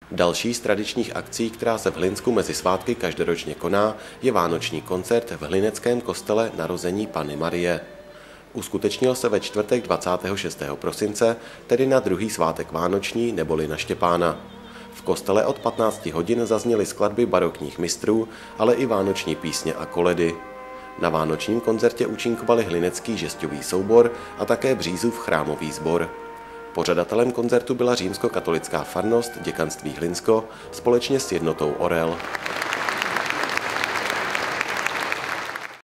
Další z tradičních akcí, která se v Hlinsku mezi svátky každoročně koná, je vánoční koncert v hlineckém kostele Narození Panny Marie. Uskutečnil se ve čtvrtek 26. prosince, tedy na druhý svátek vánoční neboli na Štěpána. V kostele od 15 hodin zazněly skladby barokních mistrů, ale i vánoční písně a koledy. Na vánočním koncertě účinkovali hlinecký žesťový soubor a také Břízův chrámový sbor. Pořadatelem koncertu byla římskokatolická farnost Děkanství Hlinsko společně s jednotou Orel.